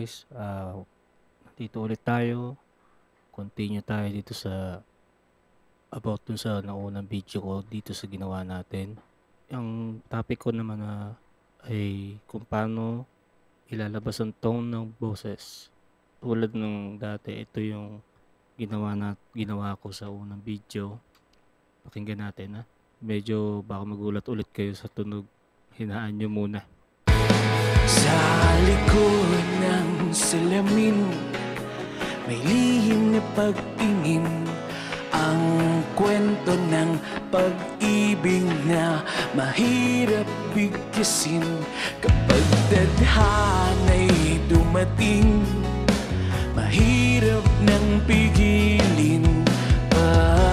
guys, dito ulit tayo. Continue tayo dito sa about dun sa naunang video ko dito sa ginawa natin. Ang topic ko naman ay kung paano ilalabas ang tone ng boses. Tulad ng dati, ito yung ginawa ko sa unang video. Pakinggan natin. Medyo baka magulat ulit kayo sa tunog. Hinaan nyo muna. Sa likod ng salamin, may lihim na pagtingin, ang kwento ng pag-ibig na mahirap bigkasin. Kapag tadhana'y dumating, mahirap nang pigilin pa.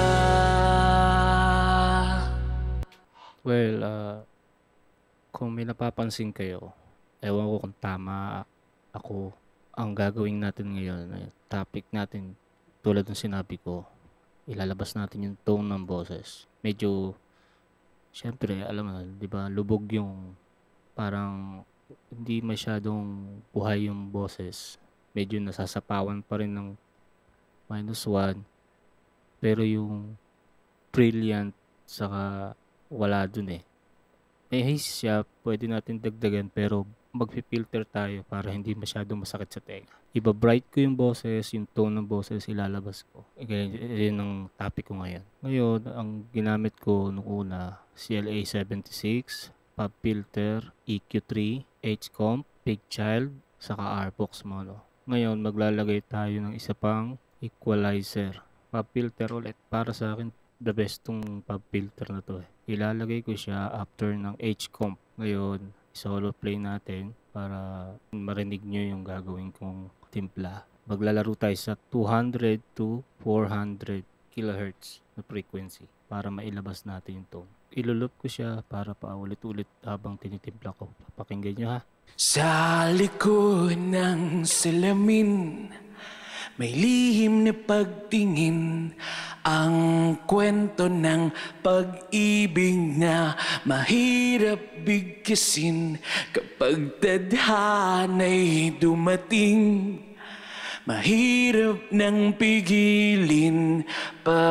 Well, kung may napapansin kayo, ewan ko kung tama ako, ang gagawin natin ngayon, topic natin, tulad ng sinabi ko, ilalabas natin yung tone ng boses. Medyo, syempre, alam mo, di ba, lubog yung, parang, hindi masyadong buhay yung boses. Medyo nasasapawan pa rin ng -1, pero yung brilliant, saka wala dun May haze siya, pwede natin dagdagan, pero magpipilter tayo para hindi masyadong masakit sa tenga. Iba-bright ko yung boses, yung tone ng boses ilalabas ko. Yun ang topic ko ngayon. Ngayon, ang ginamit ko nung una, CLA76, Pop Filter, EQ3, H-Comp, Big Child, saka RBox Mono. Ngayon, maglalagay tayo ng isa pang equalizer. Pop Filter ulit. Para sa akin, the best tong pop filter na to Ilalagay ko siya after ng H-Comp. Ngayon, solo play natin para marinig nyo yung gagawin kong timpla. Maglalaro tayo sa 200 to 400 kHz na frequency para mailabas natin yung tone. Ilulup ko siya para paulit-ulit habang tinitimpla ko. Pakinggan nyo Sa likod ng salamin, may lihim na pagtingin, ang kwento ng pag-ibig na mahirap bigkasin. Kapag tadhana'y dumating, mahirap nang pigilin pa.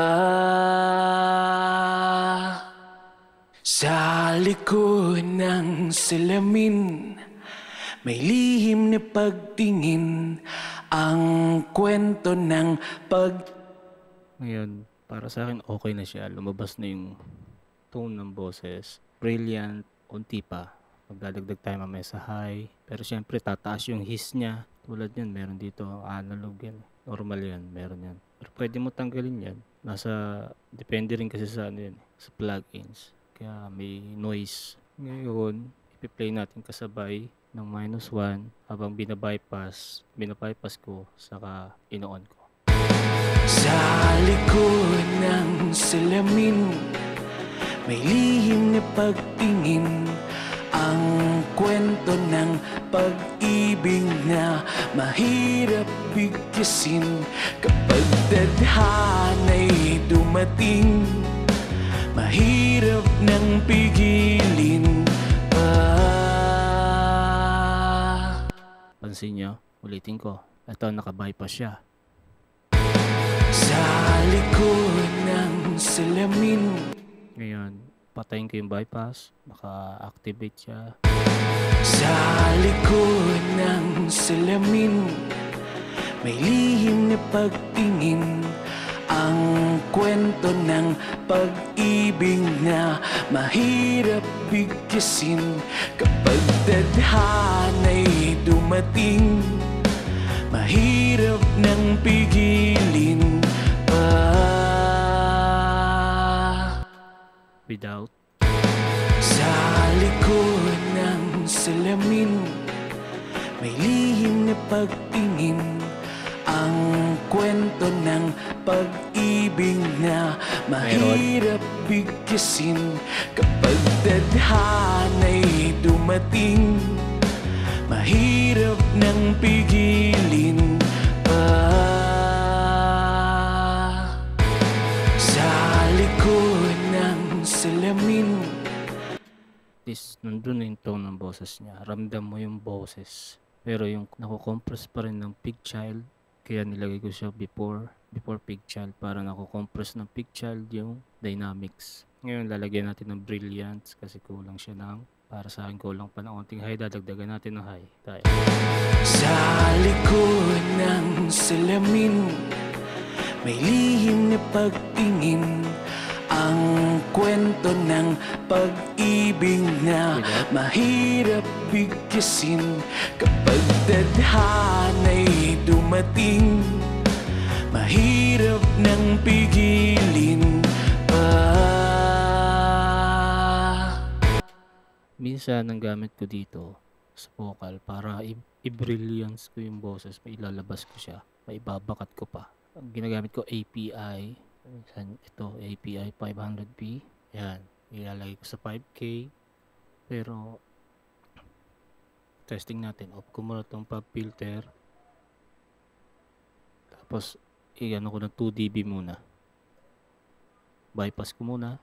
Sa likod ng salamin, may lihim na pagtingin, ang kwento ng Ngayon, para sa akin okay na siya. Lumabas na yung tone ng boses. Brilliant, unti pa. Magdadagdag tayo mamaya sa high. Pero syempre, tataas yung hiss niya. Tulad yan, meron dito analog yan. Normal yan, meron yan. Pero pwede mo tanggalin yan. Depende rin kasi sa sa plugins. Kaya may noise. Ngayon, ipi-play natin kasabay ng -1 habang binabypass ko, saka ino-on ko. Sa likod ng salamin, may lihim na pagtingin, ang kwento ng pag-ibig na mahirap bigkasin. Kapag tadhana'y dumating, mahirap nang pigilin pa. Pansin nyo, ulitin ko. Ito, naka-bypass siya. Sa likod ng salamin. Ngayon, patayin ko yung bypass. Naka-activate siya. Sa likod ng salamin, may lihim na pagtingin, ang kwento ng pag-ibig na mahirap bigkasin. Kapag tadhana'y dumating, mahirap nang pigilin pa. Without. Sa likod ng salamin, may lihim na pagtingin, ang kwento ng pag-ibig na mahirap bigkasin. Kapag tadhana'y dumating, mahirap nang pigilin pa. Sa likod ng salamin, Nandun na yung tone ng boses niya. Ramdam mo yung boses. Pero yung nako-compress pa rin ng pig child, kaya nilagay ko siya before pig child para nako-compress ng pig child yung dynamics. Ngayon lalagyan natin ng brilliance kasi kulang siya para sa akin kulang pa ng onting high, dadagdagan natin ng high tayo. Sa likod ng salamin, may lihim na pagtingin, ang kwento ng pag-ibig na mahirap bigkasin. Kapag tadhana'y dumating, mahirap nang pigilin pa. Minsan ang gamit ko dito sa vocal para i-brilliance ko yung boses, may ilalabas ko siya, may ibabakat ko pa. Ang ginagamit ko API, minsan ito API 500p, yan, ilalagay ko sa 5K. Pero testing natin, off ko muna itong pop filter, tapos i-ano ko ng 2dB muna, bypass ko muna.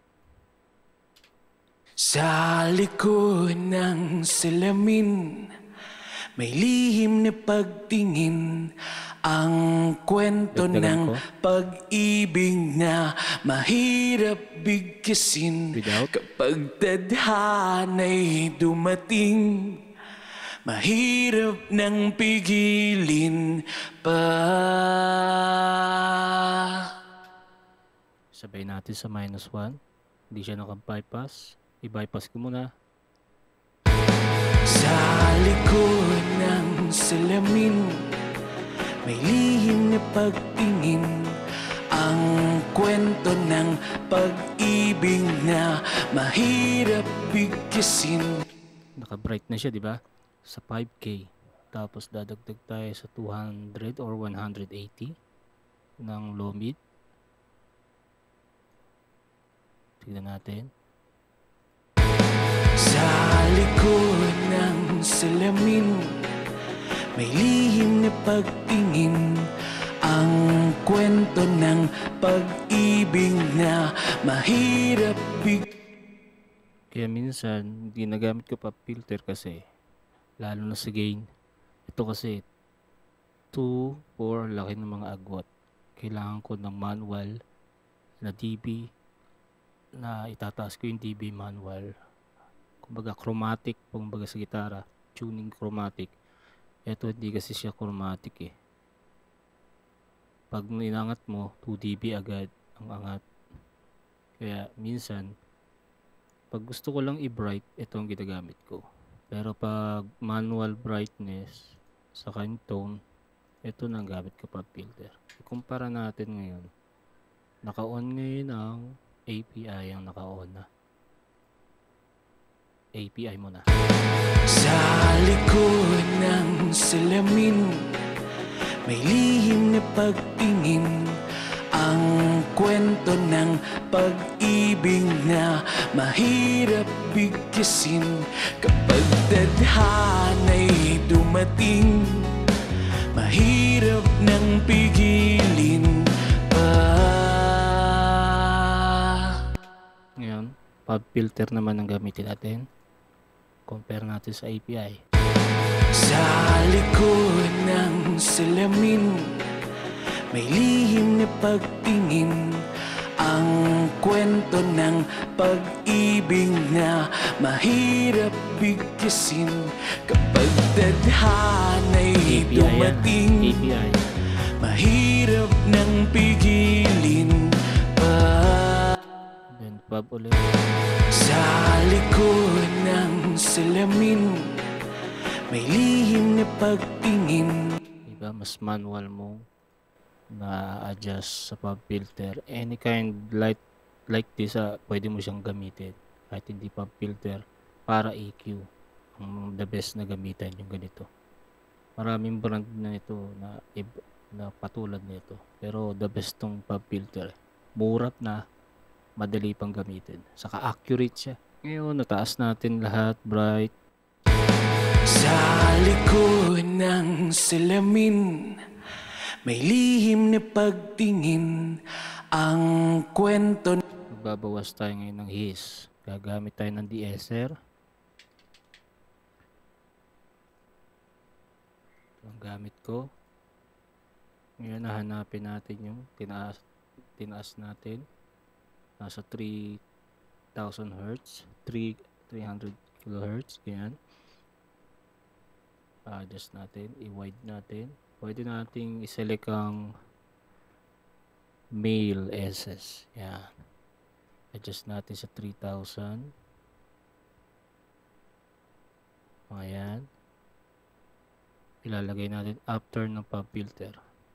Sa likod ng salamin, may lihim na pagtingin, ang kwento Dagdagan ng ko. pag-ibig na mahirap bigkasin. Without. Kapag tadhana'y dumating, mahirap nang pigilin pa. Sabay natin sa -1, hindi siya naka-bypass, i-bypass ko muna. Sa likod ng salamin, may lihim na pagtingin, ang kwento ng pag-ibig na mahirap bigkasin. Naka-bright na siya, di ba? Sa 5K. Tapos dadagdag tayo sa 200 or 180 ng low mid. Tignan natin. Sa likod ng salamin, may lihim na pagtingin, ang kwento ng pag-ibig na mahirap Kaya minsan ginagamit ko pa filter kasi lalo na sa gain. Ito kasi 2, 4, laki ng mga agwat. Kailangan ko ng manual na dB na itataas ko yung dB manual. Kumbaga chromatic, kumbaga sa gitara, tuning chromatic. Ito hindi kasi siya chromatic eh. Pag inangat mo, 2 dB agad ang angat. Kaya minsan, pag gusto ko lang i-bright, ito ang ginagamit ko. Pero pag manual brightness, saka yung tone, ito na ang gamit ko pag filter. Ikumpara natin ngayon. Naka-on ngayon ang API, ang naka-on na. API mo na. Sa likod ng salamin, may lihim na pagtingin, ang kwento ng pag-ibig na mahirap bigkasin. Kapag tadhana'y dumating, mahirap nang pigilin pa. Ngayon, pop filter naman ang gamitin natin. Compare natin sa API. Sa likod ng salamin, may lihim na pagtingin, ang kwento ng pag-ibig na mahirap bigkasin. Kapag tadhana'y API yan. dumating, API. mahirap nang pigilin pa. Then pop ulit. Sa likod ng salamin, may lihim na pagtingin, Diba? Mas manual mo na adjust sa pop filter. Any kind light like this, pwede mo siyang gamitin. Kahit hindi pop filter, para EQ. Ang the best na gamitan yung ganito. Maraming brand na ito na patulad nito. Pero the best tong pop filter. Murap na, madali pang gamitin. Saka accurate siya. Ngayon, nataas natin lahat, bright. sa likod ng salamin, may lihim na pagtingin, ang kwento. Magbabawas tayo ngayon ng hiss. Gagamit tayo ng de-esser. ang gamit ko. Ngayon, nahanapin natin yung tinaas natin. Nasa 3,000 Hz, 300 kHz, ganyan. Adjust natin, i-wide natin. Pwede nating i-select ang male SS. Yan. Adjust natin sa 3,000. Ayan. Ilalagay natin after ng pop filter.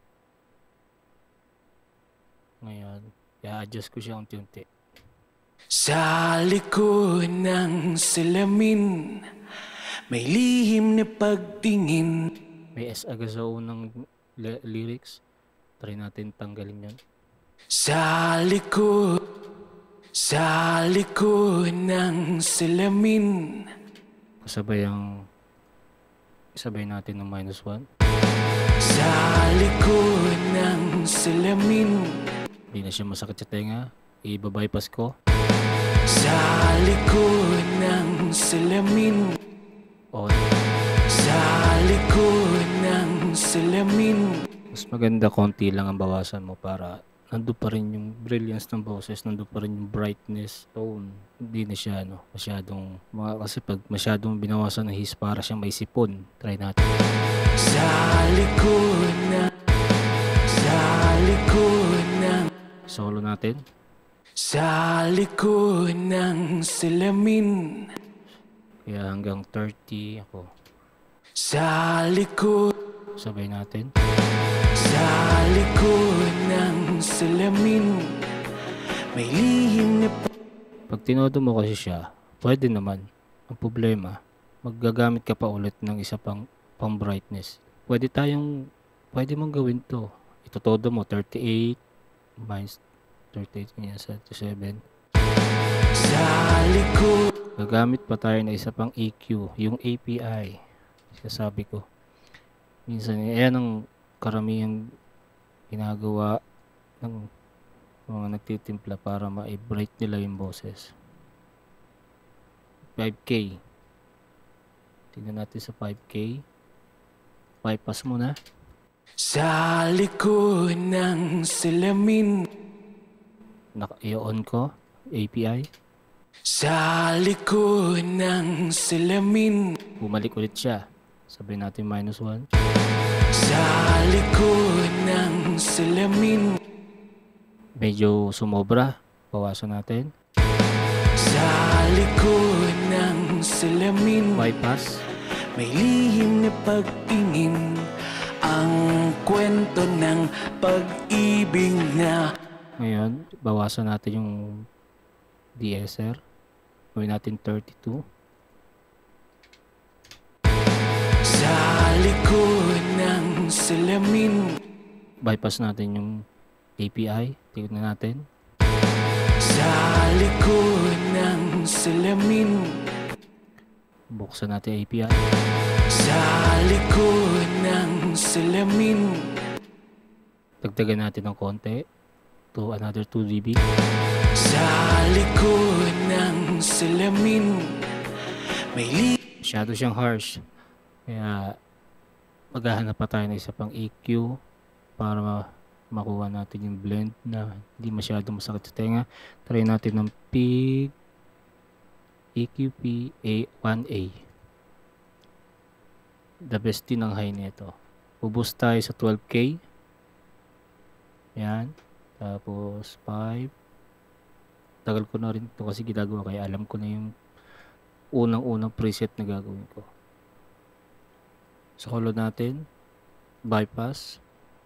Ngayon, i-adjust ko siya unti-unti. Sa likod ng salamin, may lihim na pagtingin. May S agad sa unang lyrics. Try natin tanggalin yan. Sa likod ng salamin. Sabay natin ng -1. Sa likod ng salamin. Hindi na siya masakit sa tenga. I-bypass ko. Sa likod ng salamin. On. Sa likod ng salamin. Mas maganda konti lang ang bawasan mo para nandun pa rin yung brilliance ng boses, nandun pa rin yung brightness, tone. Hindi na siya masyadong, kasi pag masyadong binawasan ng his para siyang may sipon. Try natin. Sa likod ng Solo natin. Sa likod ng salamin. Kaya hanggang 30 ako. Sa likod. Sabay natin. Sa likod ng salamin. May lihim na Pag tinodo mo kasi siya, pwede naman. Ang problema, maggagamit ka pa ulit ng isa pang brightness. Pwede mong gawin to. Itotodo mo 38 minus 38 niya sa 7. Sa likod. Gagamit pa tayo ng isa pang EQ, yung API. Sasabi ko. Minsan, yan ang karamihang ginagawa ng mga nagtitimpla para ma-bright nila yung boses. 5K. Tingnan natin sa 5K. Bypass muna. Sa likod ng salamin. I-on ko. API. Sa likod ng salamin. Bumalik ulit siya. Sabay natin -1. Sa likod ng salamin. Medyo sumobra. Bawasan natin. Sa likod ng salamin. Bypass. May lihim na pagtingin. Ang kwento ng pag-ibig na. Ngayon, bawasan natin yung DSR. Gawin natin 32. Sa likod ng salamin. Bypass natin yung API. Tingnan natin. Sa likod ng salamin. Buksan natin API. Sa likod ng salamin. Dagdagan natin ng konti to another 2 dB. Sa likod ng salamin. May Masyado siyang harsh. Kaya maghahanap pa tayo ng isa pang EQ para makuha natin yung blend na hindi masyado masakit sa tenga. Try natin ng PIG EQP A1A. The best din ang high nito. Buboost tayo sa 12K. Yan. Tapos 5. Tagal ko na rin ito kasi ginagawa kaya alam ko na yung unang preset na gagawin ko. So, hold natin. Bypass.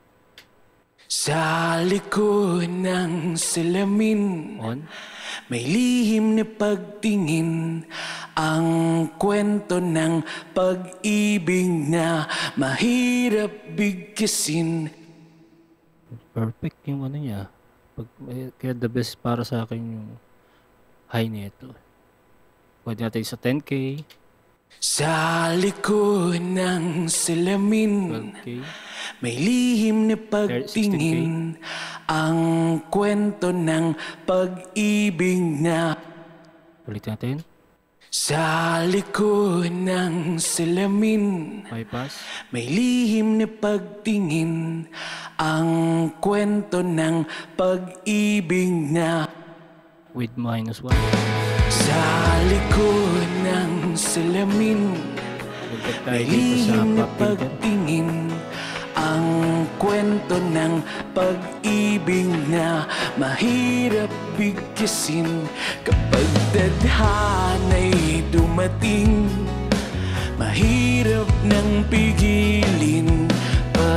Sa likod ng salamin. On. May lihim na pagtingin. Ang kwento ng pag-ibig na mahirap bigkasin. Perfect yung ano niya. Kaya the best para sa akin yung high nito. Pwede natin sa 10K. Sa likod ng salamin. 12K. May lihim na pagtingin. Ang kwento ng pag-ibig na. Ulit natin. Sa likod ng salamin Bypass. may lihim na pagtingin, ang kwento ng pag-ibig na With -1. sa likod ng salamin. Dagdag tayo May dito sa lihim na pop filter. pagtingin, ang kwento ng pag-ibig na mahirap bigkasin. Kapag tadhana'y dumating, mahirap nang pigilin pa.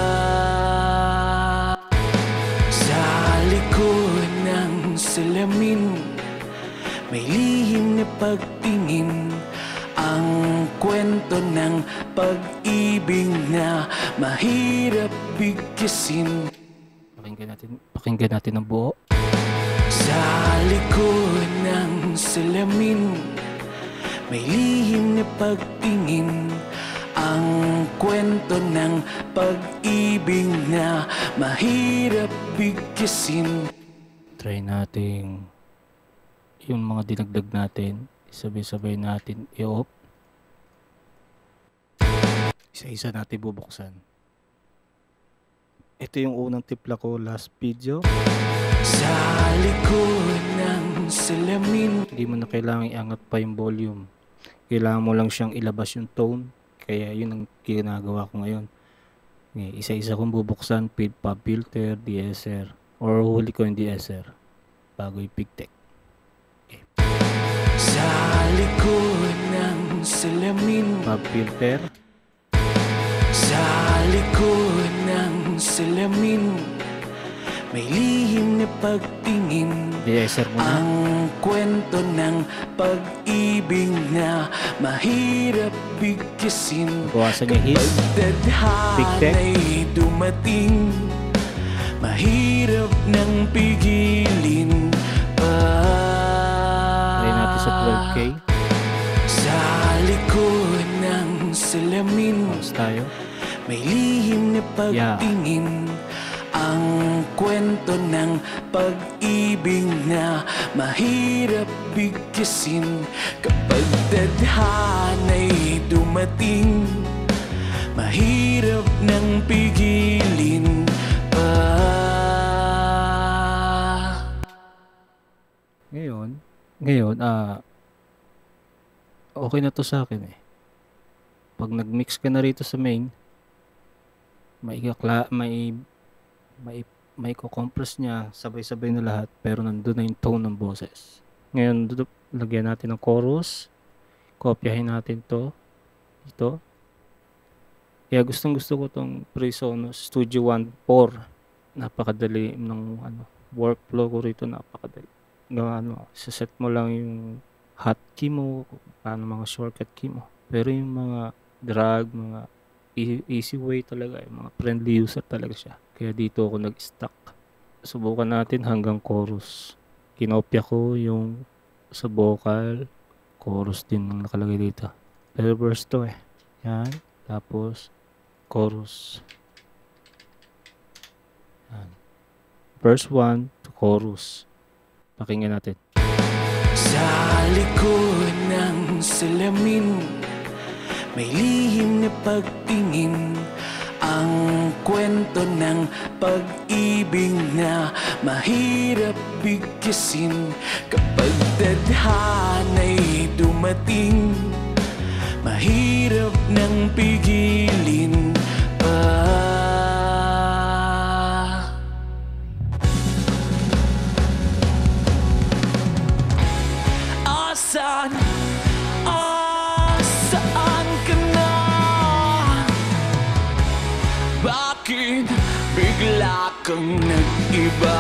Sa likod ng salamin may lihim na pagtingin, ang kwento ng pag-ibig na mahirap bigkasin. Pakinggan natin ang buo. Sa likod ng salamin may lihim na pagtingin, ang kwento ng pag-ibig na mahirap bigkasin. Try natin yung mga dinagdag natin. Sabay-sabay natin i-off. Isa-isa natin bubuksan. Ito yung unang tipla ko last video. Sa likod ng salamin Hindi mo na kailangan iangat pa yung volume. Kailangan mo lang siyang ilabas yung tone. Kaya yun ang ginagawa ko ngayon. Okay, isa-isa kong bubuksan, pop filter, DSR, or huli ko yung DSR bago i-pigtech. sa likod ng salamin Pop filter, sa likod ng salamin may lihim na pagtingin, DSR muna. ang kwento ng pag-ibig na mahirap bigkasin. Bawasan yung his. Tadhana'y dumating, mahirap nang pigilin pa. Try natin sa 12K. Sa likod ng salamin Pause tayo. may lihim na pagtingin, ang kwento ng pag-ibig na mahirap bigkasin. Kapag tadhana'y dumating, mahirap nang pigilin pa. Ngayon, okay na to sa akin eh. Pag nag-mix ka na rito sa main, may compress niya, sabay-sabay na lahat, pero nandun na yung tone ng boses. Ngayon, lagyan natin ng chorus, kopyahin natin to, ito. Kaya gustong-gusto ko tong PreSonus Studio One 4. Napakadali ng workflow ko rito, napakadali. Set mo lang yung hotkey mo, paano mga shortcut key mo. Pero yung mga drag, mga easy way talaga, yung mga friendly user talaga siya. Kaya dito ako nag-stuck. Subukan natin hanggang chorus. Kinopya ko yung sa vocal, chorus din ang nakalagay dito. Pero verse to eh. Yan. Tapos, chorus. Yan. Verse 1 to chorus. Pakinggan natin. Sa likod ng salamin may lihim na pagtingin, ang kwento ng pag-ibig na mahirap bigkasin. Kapag tadhana'y dumating, mahirap nang pigilin pa. Asan ka na? Bakit bigla kang nag-iba?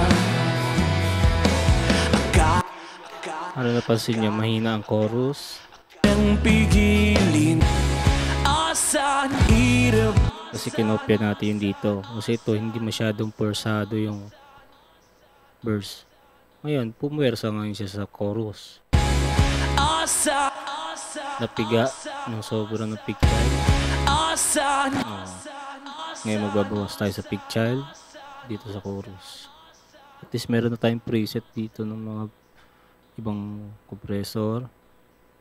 Ano napansin niya, mahina ang chorus. Nang pigilin, asan hirap? Kasi kinopya natin yung dito. Kasi ito, hindi masyadong persado yung verse. Ngayon, pumwersa ngayon siya sa chorus. Napiga ng sobrang ng pick child. Ngayon magbabawas tayo sa pick child dito sa chorus. At least meron na tayong preset dito ng mga ibang compressor.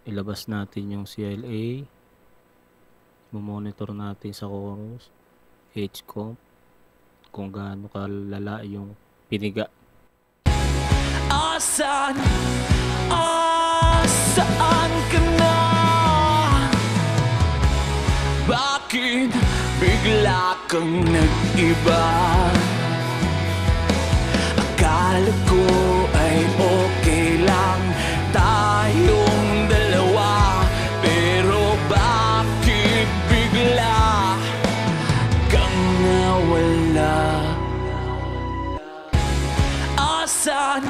ilabas natin yung CLA, monitor natin sa chorus, H-comp, kung gaano kalala yung piniga. Asan ka na? Bakit bigla kang nag-iba? Akala ko ay okay lang tayong dalawa, pero bakit bigla kang nawala? Saan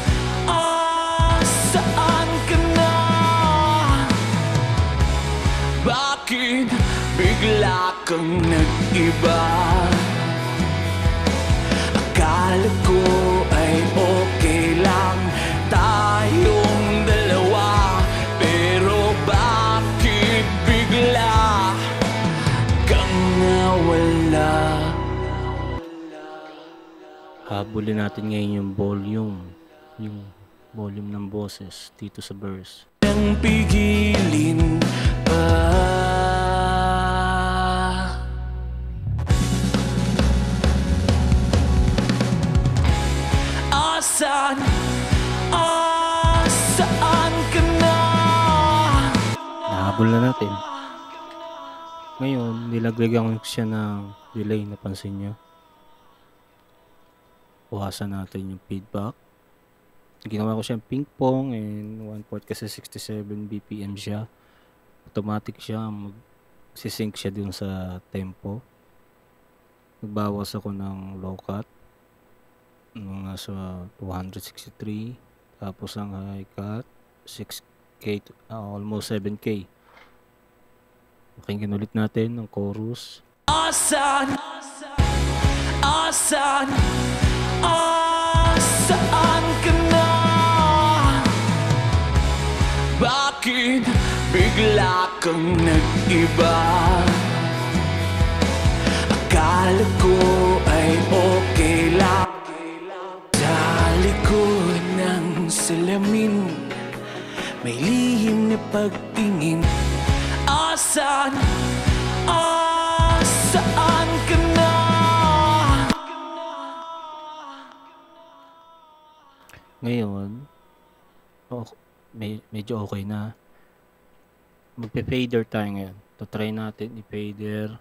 ka na? Bakit bigla kang nag-iba? Akala ko ay okay lang tayong dalawa, pero bakit bigla kang nawala? Habulin natin ngayon yung volume ng boses dito sa verse. Nang pigilin pa. Saan ka na? Nahabol na natin. Ngayon, nilaglagan ko siya ng delay, napansin nyo. Buhasan natin yung feedback. Ginawa ko siyang ping pong and 1/4 kasi 67 BPM siya. Automatic siya, magsisync siya dun sa tempo. Nagbawas ako ng low cut. Mga sa 263. Tapos ang high cut, 6K, almost 7K. Pakinggan ulit natin ang chorus. Saan ka na? Bakit bigla kang nag-iba? Akala ko ay okay lang sa likod ng salamin, may lihim na pagtingin. Saan ka na? Ngayon, medyo okay na. Magpe-fader tayo ngayon. Try natin i-fader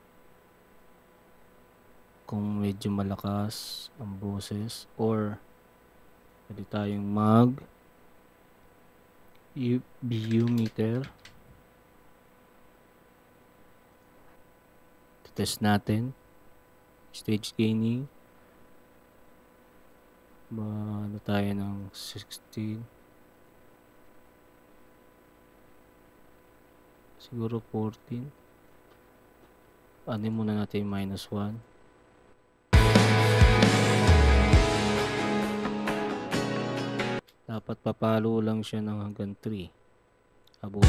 kung medyo malakas ang boses, or pwede tayong BU meter. Test natin stage gaining, ano tayo ng 16, siguro 14. Ano muna natin -1. Dapat papalo lang siya ng hanggang 3. Abot.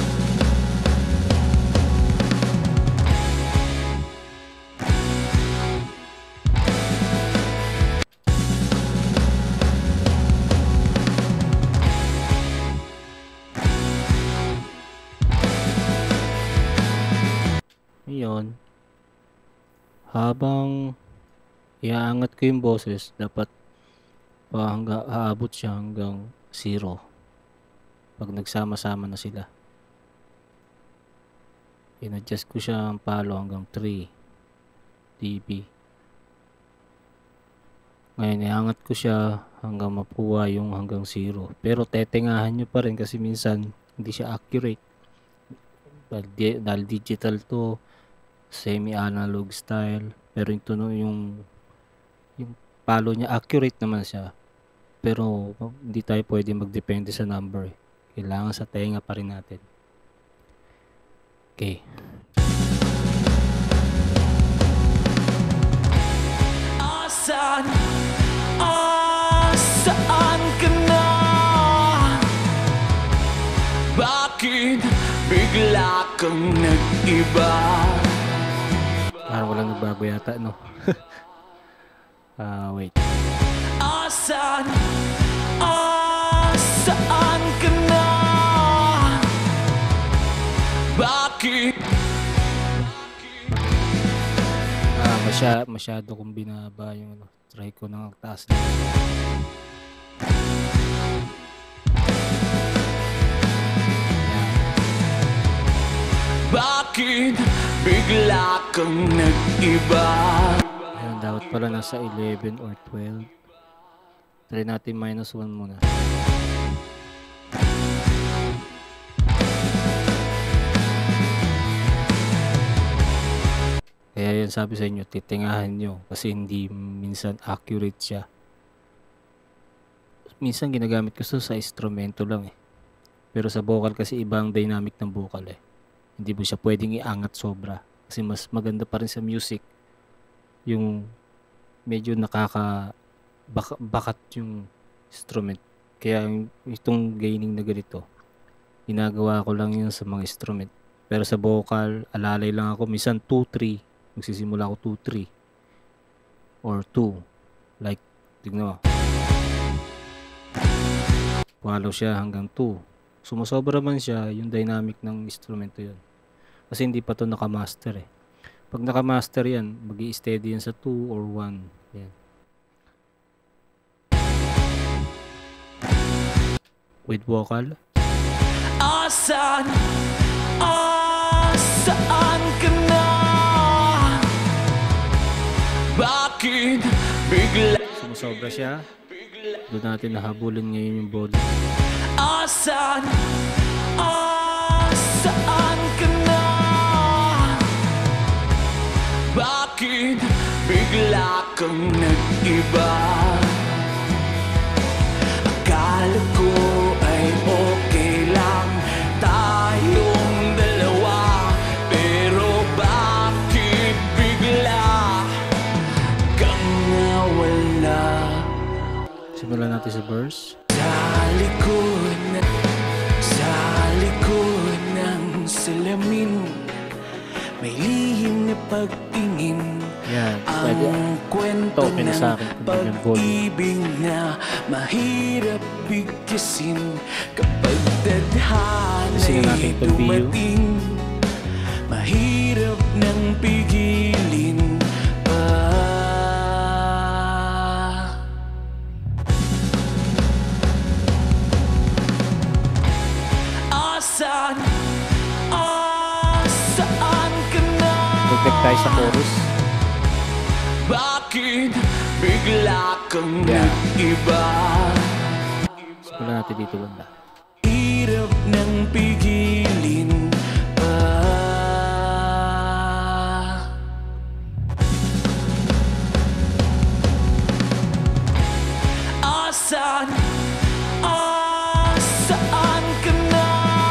Ngayon, habang iaangat ko yung boses, dapat aabot siya hanggang 0 pag nagsama-sama na sila. In-adjust ko siya ang palo hanggang 3 dB. Ngayon, iangat ko siya hanggang mapuha yung hanggang 0. Pero tetengahan nyo pa rin kasi minsan hindi siya accurate. Dahil digital to, semi-analog style, pero yung palo niya accurate naman siya, pero hindi tayo pwede magdepende sa number. Kailangan sa tenga pa rin natin. Okay. Saan ka na? Bakit bigla kang nag-iba? Parang walang nagbago yata, no? Wait. Saan ka na? Masyado kong binaba yung ano. Try ko nang taas na. Bakit bigla kang nag-iba? Ayun, dapat pala nasa 11 or 12. Try natin -1 muna. Kaya yun sabi sa inyo, titingahan nyo kasi hindi minsan accurate siya. Minsan ginagamit ko sa instrumento lang eh. Pero sa vocal kasi ibang dynamic ng vocal eh. Hindi mo siya pwedeng iangat sobra. Kasi mas maganda pa rin sa music yung medyo bakat yung instrument. Kaya itong gaining na ganito, ginagawa ko lang yun sa mga instrument. Pero sa vocal, alalay lang ako. Minsan 2-3. Magsisimula ako 2-3. Or 2. Like, tignan mo. Follow siya hanggang 2. Sumusobra man siya, yung dynamic ng instrumento yun. Kasi hindi pa to nakamaster eh. Pag nakamaster yan, mag-i-steady yan sa 2 or 1. Yan. With vocal. Saan ka na? Bakit bigla? Sumusobra siya. Doon natin nahabulin ngayon yung volume. Saan ka na? Bakit bigla kang nag-iba? Akala ko ay okay lang tayong dalawa, pero bakit bigla kang nawala? Simulan natin sa verse. Sa likod ng salamin, may lihim na pagtingin. Yan, pwede. Ang kwento Okay na sa ng akin kung yung volume. pag-ibig na mahirap bigkasin kapag tadhana'y natin itong view. dumating. Mahirap nang pigilin pa. Saan ka na? Dagdag tayo sa chorus. Bakit bigla kang nag-iba? Simulan natin dito banda. Hirap nang pigilin pa. Saan ka na?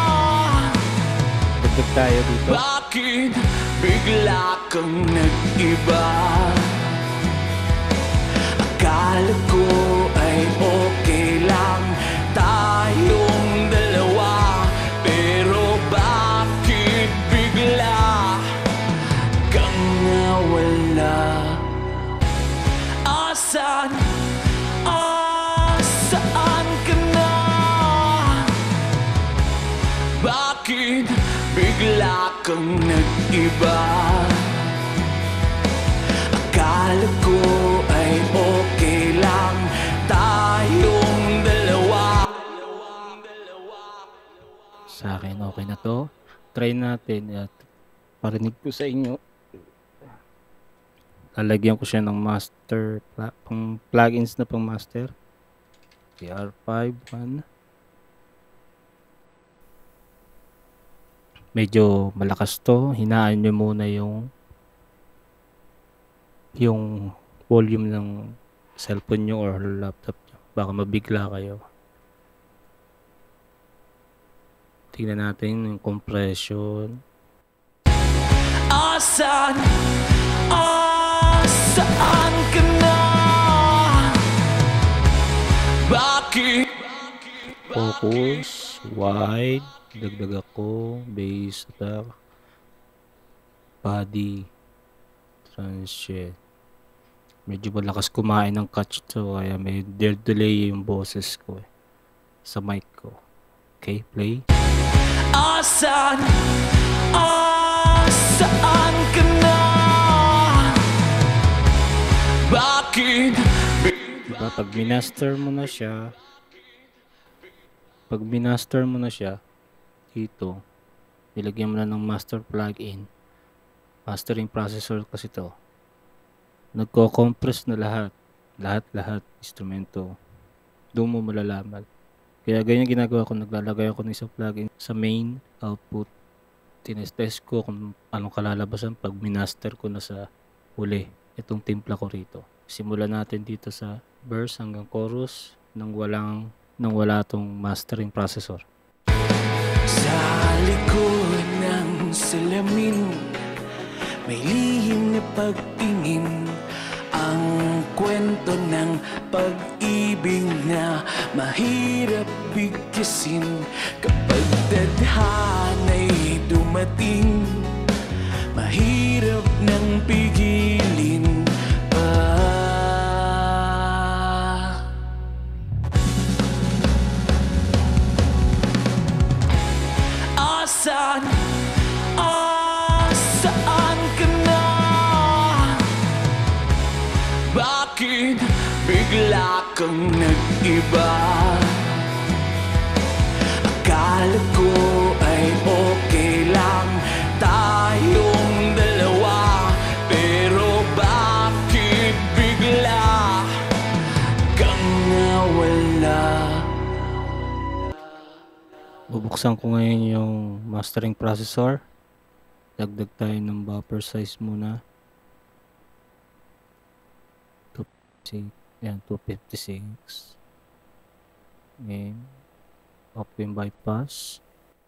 Dagdag tayo dito. Bakit bigla kang nag-iba? Akala ko ay okay lang tayong dalawa, pero bakit bigla kang nawala? Saan ka na? Bakit bigla kang nag-iba? Akala ko ay okay lang tayong dalawa. Sa akin, okay na to. Try natin at parinig ko sa inyo. Lalagyan ko siya ng master, pang plugins na pang master. TR5 1. Medyo malakas to. Hinaan nyo muna yung volume ng cellphone nyo or laptop nyo. Baka mabigla kayo. Tingnan natin yung compression. Saan ka na? Bakit? Focus, wide, dagdag ako, bass attack, body, transient. Medyo malakas kumain ng catch to, kaya may delay yung boses ko eh, sa mic ko. Okay, play. Saan ka na? Bakit? Diba? Pag minaster mo na siya, dito, nilagyan mo na ng master plugin, mastering processor kasi to, nagko-compress na lahat, instrumento. Doon mo malalaman. Kaya ganyan ginagawa ko, naglalagay ako ng isang plugin sa main output. Tinestest ko kung anong kalalabasan pag minaster ko na sa huli itong timpla ko rito. Simulan natin dito sa verse hanggang chorus nang wala tong mastering processor. Sa likod ng salamin, may lihim na pagtingin, ang kwento ng pag-ibig na mahirap bigkasin. Kapag tadhana'y dumating, mahirap nang pigilin pa. Saan ka na? Bakit bigla kang nag-iba? Akala ko ay okay lang tayong dalawa, pero bakit bigla kang nawala? Bubuksan ko ngayon yung mastering processor. Dagdag tayo ng buffer size muna. 256. Okay. Off yung bypass.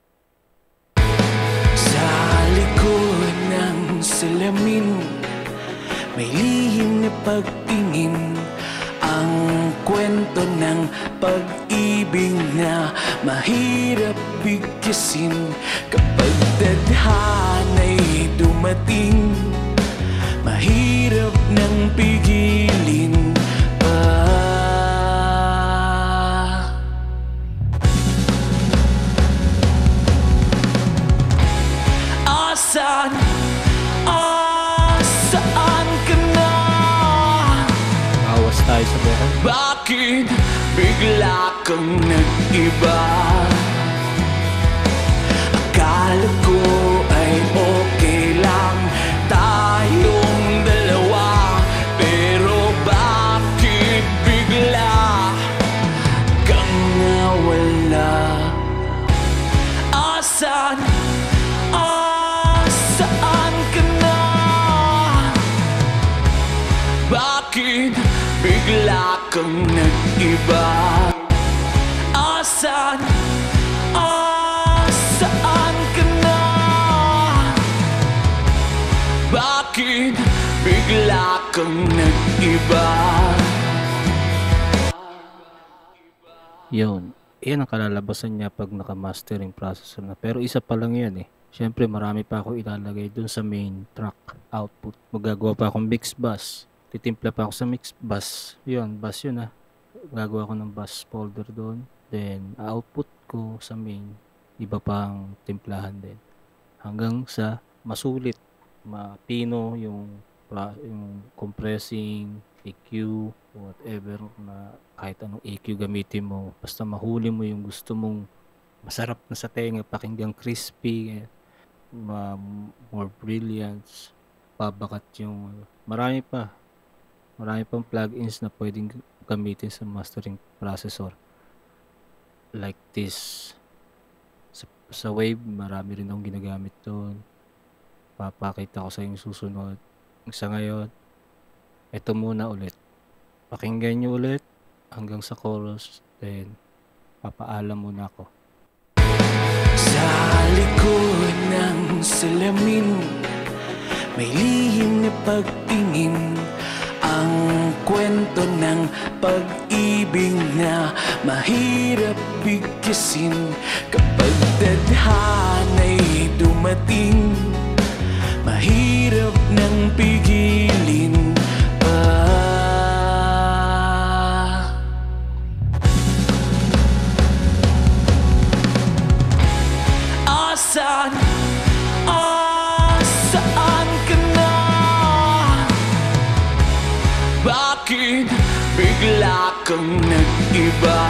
Sa likod ng salamin, may lihim na pagtingin, ang kwento ng pag-ibig na mahirap bigkasin. Kapag tadhana'y dumating, mahirap nang pigilin pa. Saan ka na? Awas tayo sa buhay. Bakit bigla kang nag-iba? Akala ko ay okay lang tayong dalawa, pero bakit bigla kang nawala? Saan ka na? Bakit bigla kang nag-iba? Saan ka na? Bakit bigla kang nag-iba? Yun. Yan ang kalalabasan niya pag naka-mastering processor na. Pero isa pa lang yan eh. Siyempre marami pa ako ilalagay dun sa main track output. Magagawa pa akong mix bus. Titimpla pa ako sa mix bus. Yun, bus yun ah. Gagawa ko ng bus folder doon. Then output ko sa main, iba pang timplahan din. Hanggang sa masulit, mapino yung compressing, EQ, whatever na kahit anong EQ gamitin mo, basta mahuli mo yung gusto mong masarap na sa tenga, pakinggang crispy, more brilliance, pabakat yung marami pang plugins na pwedeng gamitin sa mastering processor like this. Sa Wave marami rin akong ginagamit doon, papakita ko sa yung susunod. Sa ngayon, ito muna ulit, pakinggan nyo ulit hanggang sa chorus, then papaalam muna ako. Sa likod ng salamin, may lihim na pagtingin, ang kwento ng pag-ibig na mahirap bigkasin. Kapag tadhana'y dumating, mahirap nang pigilin pa. Saan ka na? Bakit kang nag-iba.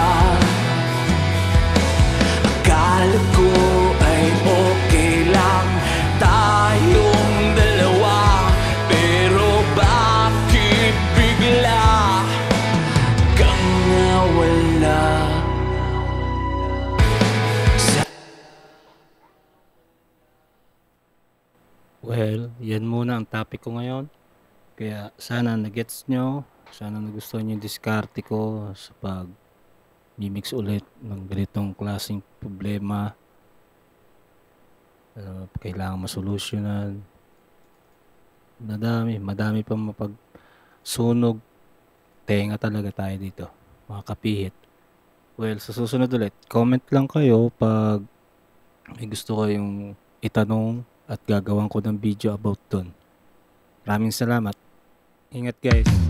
Akala ko ay okay lang tayong dalawa, pero bakit bigla kang nawala? Well, yan muna ang topic ko ngayon. Kaya sana nagets nyo, sana nagustuhan nyo yung diskarte ko sa pag mimix ulit ng ganitong klaseng problema. Kailangan masolusyonan. Madami pang mapagsunog. Tenga talaga tayo dito, mga kapihit. Well, sa susunod ulit, comment lang kayo pag may gusto kayong itanong at gagawan ko ng video about dun. Maraming salamat. Ingat guys.